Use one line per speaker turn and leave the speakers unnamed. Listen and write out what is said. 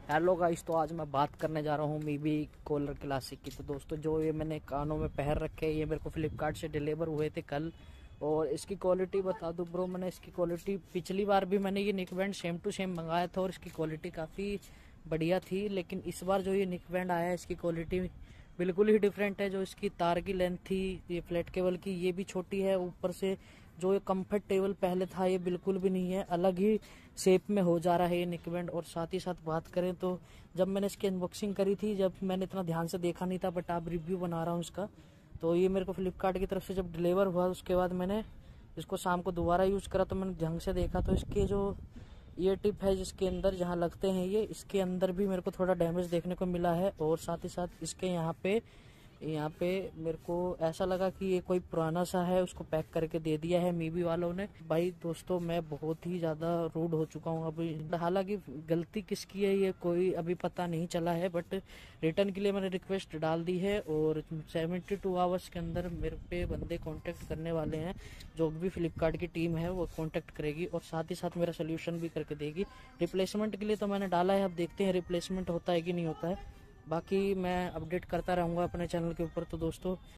Hello guys, तो आज मैं बात करने जा रहा हूँ मीबी कॉलर क्लासिक की। तो दोस्तों, जो ये मैंने कानों में पहन रखे हैं, ये मेरे को फ्लिपकार्ट से डिलीवर हुए थे कल। और इसकी क्वालिटी बता दूं ब्रो, मैंने इसकी क्वालिटी पिछली बार भी मैंने ये neckband same to same मंगाया था और इसकी क्वालिटी काफ़ी बढ़िया थी। लेकिन इस बार जो ये निक बैंड आया है, इसकी क्वालिटी बिल्कुल ही डिफरेंट है। जो इसकी तार की लेंथ थी ये फ्लैट केबल की, ये भी छोटी है। ऊपर से जो ये कंफर्टेबल पहले था, ये बिल्कुल भी नहीं है, अलग ही शेप में हो जा रहा है ये निक बैंड। और साथ ही साथ बात करें तो जब मैंने इसकी अनबॉक्सिंग करी थी, जब मैंने इतना ध्यान से देखा नहीं था, बट अब रिव्यू बना रहा हूँ इसका। तो ये मेरे को फ्लिपकार्ट की तरफ से जब डिलीवर हुआ, उसके बाद मैंने इसको शाम को दोबारा यूज़ करा, तो मैंने ढंग से देखा तो इसके जो ईयर टिप है जिसके अंदर जहाँ लगते हैं ये, इसके अंदर भी मेरे को थोड़ा डैमेज देखने को मिला है। और साथ ही साथ इसके यहाँ पे मेरे को ऐसा लगा कि ये कोई पुराना सा है, उसको पैक करके दे दिया है मीबी वालों ने। भाई दोस्तों, मैं बहुत ही ज़्यादा रूड हो चुका हूँ अभी। हालांकि गलती किसकी है ये कोई अभी पता नहीं चला है, बट रिटर्न के लिए मैंने रिक्वेस्ट डाल दी है और 72 आवर्स के अंदर मेरे पे बंदे कांटेक्ट करने वाले हैं। जो भी फ्लिपकार्ट की टीम है वो कांटेक्ट करेगी और साथ ही साथ मेरा सोल्यूशन भी करके देगी। रिप्लेसमेंट के लिए तो मैंने डाला है, अब देखते हैं रिप्लेसमेंट होता है कि नहीं होता है। बाकी मैं अपडेट करता रहूँगा अपने चैनल के ऊपर। तो दोस्तों,